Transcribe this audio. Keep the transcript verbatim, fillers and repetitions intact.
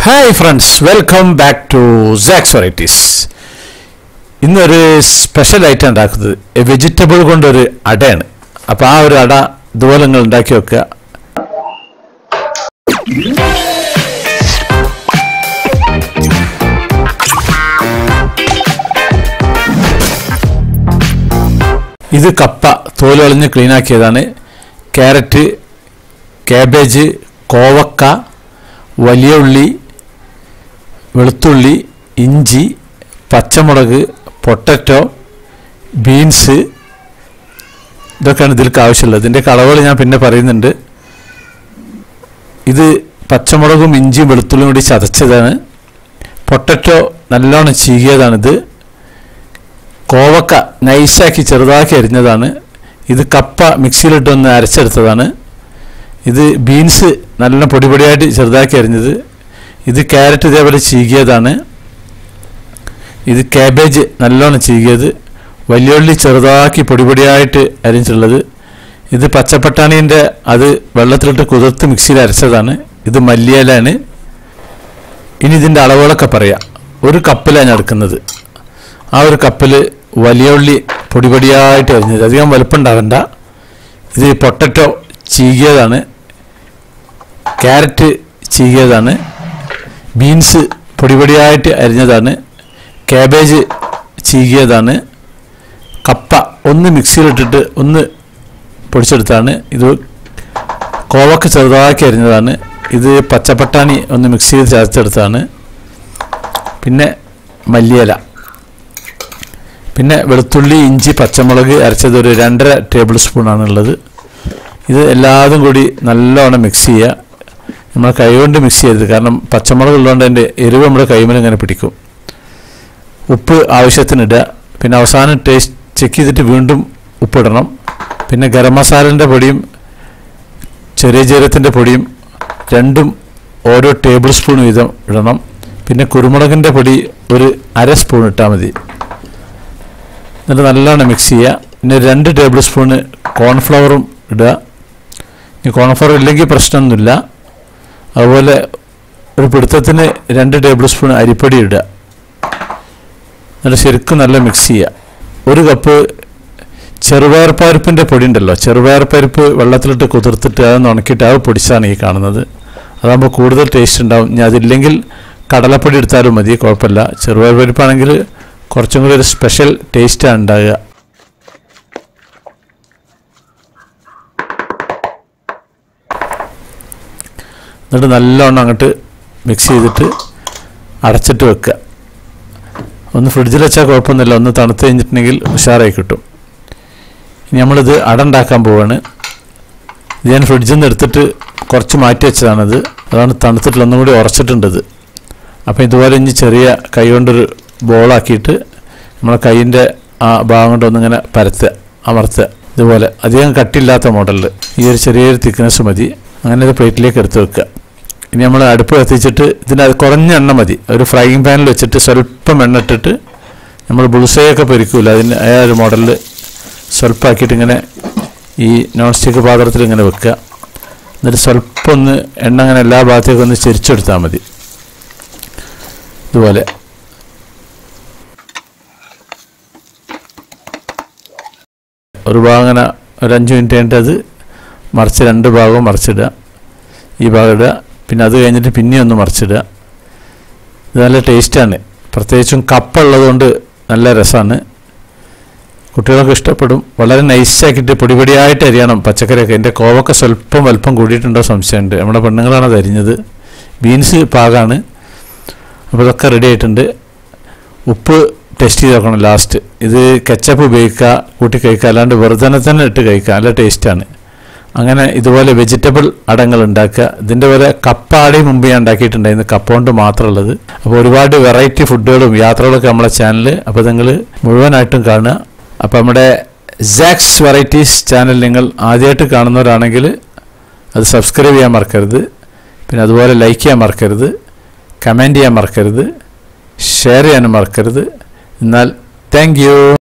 Hi friends, welcome back to Zack's Varieties. ഇന്നൊരു special item ഉണ്ടാക്കുന്നത് vegetable കൊണ്ടൊരു അടയാണ്. അപ്പോൾ ആ ഒരു അട ഇതുപോലെ നിങ്ങൾ ഉണ്ടാക്കി വെക്കുക. ഇത് കപ്പ തോല് കളഞ്ഞ് ക്ലീൻ ആക്കിയതാണ്. ക്യാരറ്റ്, കാബേജ്, കോവക്ക, വലിയ ഉള്ളി, വെളുത്തുള്ളി, ഇഞ്ചി, പച്ചമുളക്, പൊട്ടറ്റോ, ബീൻസ്, ഇതൊക്കെയാണ് ഇതിലേക്ക് ആവശ്യമുള്ളത്. ഇതിൻ്റെ അളവുകൾ ഞാൻ പിന്നെ പറയുന്നുണ്ട്. ഇത് പച്ചമുളകും ഇഞ്ചിയും വെളുത്തുള്ളിയും കൂടി ചതച്ചതാണ്. പൊട്ടറ്റോ നല്ലോണം ചീകിയതാണിത്. കോവക്ക നൈസാക്കി ചെറുതാക്കി അരിഞ്ഞതാണ്. ഇത് കപ്പ മിക്സിയിലിട്ടൊന്ന് അരച്ചെടുത്തതാണ്. ഇത് ബീൻസ് നല്ല പൊടി പൊടിയായിട്ട് ചെറുതാക്കി അരിഞ്ഞത്. ഇത് ക്യാരറ്റ് ഇതേപോലെ ചീകിയതാണ്. ഇത് കാബേജ് നല്ലോണം ചീകിയത്. വലിയുള്ളി ചെറുതാക്കി പൊടി പൊടിയായിട്ട് അരിഞ്ഞിട്ടുള്ളത്. ഇത് പച്ചപ്പട്ടാണീൻ്റെ അത് വെള്ളത്തിലിട്ട് കുതിർത്ത് മിക്സിയിൽ അരച്ചതാണ്. ഇത് മല്ലിയിലാണ്. ഇനി ഇതിൻ്റെ അളവുകളൊക്കെ പറയാം. ഒരു കപ്പിലാണ് ഞാൻ എടുക്കുന്നത്. ആ ഒരു കപ്പിൽ വലിയ ഉള്ളി പൊടി പൊടിയായിട്ട് അരിഞ്ഞത്, അധികം വലുപ്പം ഉണ്ടാകണ്ട. ഇത് പൊട്ടറ്റോ ചീകിയതാണ്. ക്യാരറ്റ് ചീകിയതാണ്. ബീൻസ് പൊടി പൊടിയായിട്ട് അരിഞ്ഞതാണ്. കാബേജ് ചീകിയതാണ്. കപ്പ ഒന്ന് മിക്സിയിലിട്ടിട്ട് ഒന്ന് പൊടിച്ചെടുത്താണ്. ഇത് കോവക്ക ചെറുതാക്കി അരിഞ്ഞതാണ്. ഇത് പച്ചപ്പട്ടാണി ഒന്ന് മിക്സിയിൽ ചേർത്തെടുത്താണ്. പിന്നെ മല്ലിയില, പിന്നെ വെളുത്തുള്ളി, ഇഞ്ചി, പച്ചമുളക് അരച്ചത് ഒരു രണ്ടര ടേബിൾ സ്പൂണാണുള്ളത്. ഇത് എല്ലാതും കൂടി നല്ലോണം മിക്സ് ചെയ്യുക. നമ്മൾ കൈ കൊണ്ട് മിക്സ് ചെയ്യരുത്, കാരണം പച്ചമുളക് ഉള്ളതുകൊണ്ട് അതിൻ്റെ എരിവ് നമ്മുടെ കൈമേൽ ഇങ്ങനെ പിടിക്കും. ഉപ്പ് ആവശ്യത്തിനിടുക. പിന്നെ അവസാനം ടേസ്റ്റ് ചെക്ക് ചെയ്തിട്ട് വീണ്ടും ഉപ്പിടണം. പിന്നെ ഗരം മസാലൻ്റെ പൊടിയും ചെറിയ ജീരകത്തിൻ്റെ പൊടിയും രണ്ടും ഓരോ ടേബിൾ സ്പൂൺ വീതം ഇടണം. പിന്നെ കുരുമുളകിൻ്റെ പൊടി ഒരു അര സ്പൂൺ ഇട്ടാൽ മതി. എന്നിട്ട് നല്ലോണം മിക്സ് ചെയ്യുക. പിന്നെ രണ്ട് ടേബിൾ സ്പൂണ് കോൺഫ്ലവറും ഇടുക. ഈ കോൺഫ്ലവർ ഇല്ലെങ്കിൽ പ്രശ്നമൊന്നുമില്ല. അതുപോലെ ഒരു പിടുത്തത്തിന് രണ്ട് ടേബിൾ സ്പൂൺ അരിപ്പൊടി ഇടുക. എന്നിട്ട് ശരിക്കും നല്ല മിക്സ് ചെയ്യുക. ഒരു കപ്പ് ചെറുപയർ പരിപ്പിൻ്റെ പൊടി ഉണ്ടല്ലോ, ചെറുപയർ പരിപ്പ് വെള്ളത്തിലിട്ട് കുതിർത്തിട്ട് അതൊന്ന് ഉണക്കിയിട്ട് അത് പൊടിച്ചാണ് ഈ കാണുന്നത്. അതാകുമ്പോൾ കൂടുതൽ ടേസ്റ്റ് ഉണ്ടാവും. ഇനി അതില്ലെങ്കിൽ കടലപ്പൊടി എടുത്താലും മതി, കുഴപ്പമില്ല. ചെറുപയർ പരിപ്പാണെങ്കിൽ കുറച്ചും കൂടി ഒരു സ്പെഷ്യൽ ടേസ്റ്റാണ് ഉണ്ടാകുക. എന്നിട്ട് നല്ലോണം അങ്ങോട്ട് മിക്സ് ചെയ്തിട്ട് അടച്ചിട്ട് വെക്കുക. ഒന്ന് ഫ്രിഡ്ജിൽ വെച്ചാൽ കുഴപ്പമൊന്നുമില്ല, ഒന്ന് തണുത്ത് കഴിഞ്ഞിട്ടുണ്ടെങ്കിൽ ഉഷാറായി കിട്ടും. ഇനി നമ്മളിത് അട ഉണ്ടാക്കാൻ പോവാണ്. ഇത് ഞാൻ ഫ്രിഡ്ജിൽ നിന്ന് എടുത്തിട്ട് കുറച്ച് മാറ്റി വെച്ചതാണത്. അതാണ് തണുത്തിട്ടുള്ള ഒന്നും കൂടി ഉറച്ചിട്ടുണ്ട് ഇത്. അപ്പോൾ ഇതുപോലെ ഇനി ചെറിയ കൈ കൊണ്ടൊരു ബോളാക്കിയിട്ട് നമ്മളെ കൈയിൻ്റെ ആ ഭാഗം കൊണ്ടൊന്നിങ്ങനെ പരത്തുക, അമർത്തുക. ഇതുപോലെ അധികം കട്ടില്ലാത്ത മോഡലിൽ ഈ ഒരു ചെറിയൊരു തിക്നെസ് മതി. അങ്ങനെ ഇത് പ്ലേറ്റിലേക്ക് എടുത്ത് വെക്കുക. ഇനി നമ്മൾ അടുപ്പ് കത്തിച്ചിട്ട് ഇതിന് കുറഞ്ഞ എണ്ണ മതി. ഒരു ഫ്രൈയിങ് പാനിൽ വെച്ചിട്ട് സ്വല്പം എണ്ണ ഇട്ടിട്ട് നമ്മൾ ബുൾസൈയൊക്കെ പൊരിക്കൂല, അതിന് ആ ഒരു മോഡലിൽ സ്വല്പം ആക്കിയിട്ട് ഇങ്ങനെ ഈ നോൺ സ്റ്റിക്ക് പാത്രത്തിൽ ഇങ്ങനെ വെക്കുക. എന്നിട്ട് സ്വല്പം ഒന്ന് എണ്ണ അങ്ങനെ എല്ലാ ഭാഗത്തേക്കും ഒന്ന് ചെരിച്ചെടുത്താൽ മതി. ഇതുപോലെ ഒരു ഭാഗം അങ്ങനെ ഒരു അഞ്ച് മിനിറ്റ് കഴിഞ്ഞിട്ട് അത് മറിച്ച് രണ്ട് ഭാഗവും മറിച്ചിടുക. ഈ ഭാഗം ഇടുക. പിന്നെ അത് കഴിഞ്ഞിട്ട് പിന്നെ ഒന്ന് മറിച്ചിടുക. ഇത് നല്ല ടേസ്റ്റാണ്. പ്രത്യേകിച്ചും കപ്പ ഉള്ളതുകൊണ്ട് നല്ല രസമാണ്. കുട്ടികൾക്ക് ഇഷ്ടപ്പെടും. വളരെ നൈസാക്കിയിട്ട് പൊടി പൊടിയായിട്ട് അരിയണം പച്ചക്കറിയൊക്കെ. എൻ്റെ കോവക്ക സ്വല്പം വലുപ്പം കൂടിയിട്ടുണ്ടോ സംശയമുണ്ട്. നമ്മുടെ പെണ്ണുങ്ങളാണ് അത് അരിഞ്ഞത്. ബീൻസ് പാകമാണ്. അപ്പോൾ ഇതൊക്കെ റെഡി ആയിട്ടുണ്ട്. ഉപ്പ് ടെസ്റ്റ് ചെയ്ത് നോക്കണം ലാസ്റ്റ്. ഇത് കെച്ചപ്പ് ഉപയോഗിക്കുക, കൂട്ടി കഴിക്കുക, അല്ലാണ്ട് വെറുതെ തന്നെ ഇട്ട് കഴിക്കുക. നല്ല ടേസ്റ്റാണ്. അങ്ങനെ ഇതുപോലെ വെജിറ്റബിൾ അടങ്ങൾ ഉണ്ടാക്കുക. ഇതിൻ്റെ പോലെ കപ്പ അടയും മുമ്പ് ഞാൻ ഉണ്ടാക്കിയിട്ടുണ്ടായിരുന്നു, കപ്പ കൊണ്ട് മാത്രമുള്ളത്. അപ്പോൾ ഒരുപാട് വെറൈറ്റി ഫുഡുകളും യാത്രകളൊക്കെ നമ്മളെ ചാനൽ. അപ്പോൾ നിങ്ങൾ മുഴുവനായിട്ടും കാണുക. അപ്പോൾ നമ്മുടെ സാക്സ് വെറൈറ്റീസ് ചാനൽ നിങ്ങൾ ആദ്യമായിട്ട് കാണുന്നവരാണെങ്കിൽ അത് സബ്സ്ക്രൈബ് ചെയ്യാൻ മറക്കരുത്. പിന്നെ അതുപോലെ ലൈക്ക് ചെയ്യാൻ മറക്കരുത്, കമൻറ്റ് ചെയ്യാൻ മറക്കരുത്, ഷെയർ ചെയ്യാനും മറക്കരുത്. എന്നാൽ താങ്ക് യു.